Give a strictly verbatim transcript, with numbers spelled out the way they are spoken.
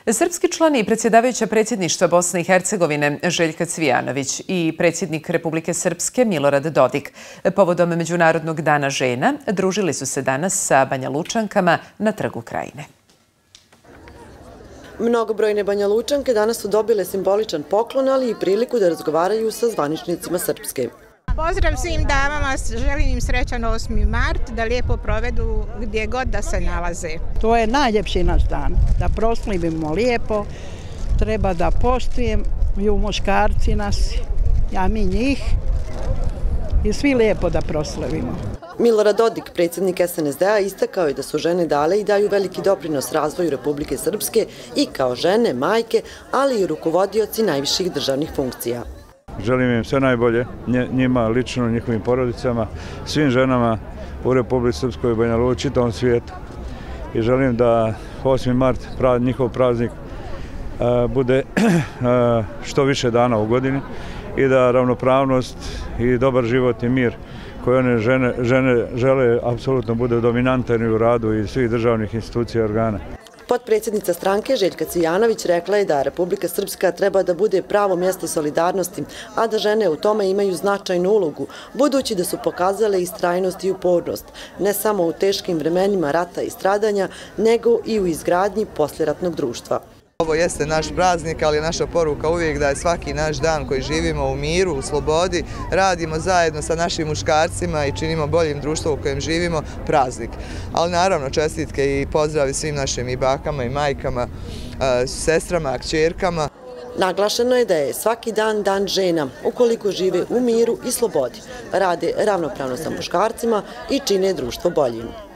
Srpski član i predsjedavajuća predsjedništva Bosne i Hercegovine Željka Cvijanović i predsjednik Republike Srpske Milorad Dodik povodom Međunarodnog dana žena družili su se danas sa Banjalučankama na Trgu Krajine. Mnogobrojne Banjalučanke danas su dobile simboličan poklon, ali i priliku da razgovaraju sa zvaničnicima Srpske. Pozdrav svim damama, želim im srećan osmi mart, da lijepo provedu gdje god da se nalaze. To je najljepši naš dan, da proslavimo lijepo, treba da poštujemo muškarci nas, ja mi njih i svi lijepo da proslavimo. Milorad Dodik, predsjednik S N S D A, istakao je da su žene dale i daju veliki doprinos razvoju Republike Srpske i kao žene, majke, ali i rukovodioci najviših državnih funkcija. Želim im sve najbolje, njima, lično, njihovim porodicama, svim ženama u Republici Srpskoj i Banja Luci, čitavom svijetu. I želim da osmi mart, njihov praznik, bude što više dana u godini i da ravnopravnost i dobar život i mir koje one žene žele apsolutno bude dominantan u radu i svih državnih institucija i organa. Potpredsjednica stranke Željka Cvijanović rekla je da Republika Srpska treba da bude pravo mjesto solidarnosti, a da žene u tome imaju značajnu ulogu, budući da su pokazale istrajnost i upornost, ne samo u teškim vremenima rata i stradanja, nego i u izgradnji posljeratnog društva. Ovo jeste naš praznik, ali je naša poruka uvijek da je svaki naš dan koji živimo u miru, u slobodi, radimo zajedno sa našim muškarcima i činimo boljim društvo u kojem živimo praznik. Ali naravno čestitke i pozdravi svim našim i bakama i majkama, sestrama, kćerkama. Naglašeno je da je svaki dan dan žena, ukoliko žive u miru i slobodi, rade ravnopravno sa muškarcima i čine društvo boljim.